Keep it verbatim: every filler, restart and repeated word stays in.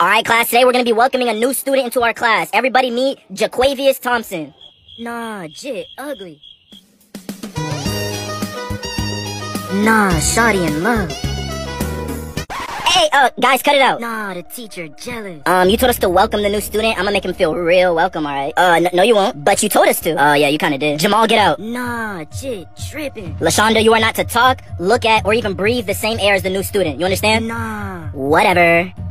Alright, class, today we're gonna be welcoming a new student into our class. Everybody meet Jaquavius Thompson. Nah, Jit, ugly. Nah, shoddy in love. Hey, uh, guys, cut it out. Nah, the teacher jealous. Um, you told us to welcome the new student. I'm gonna make him feel real welcome, alright? Uh, n no you won't. But you told us to. Uh, yeah, you kinda did. Jamal, get out. Nah, Jit, tripping. LaShonda, you are not to talk, look at, or even breathe the same air as the new student. You understand? Nah. Whatever.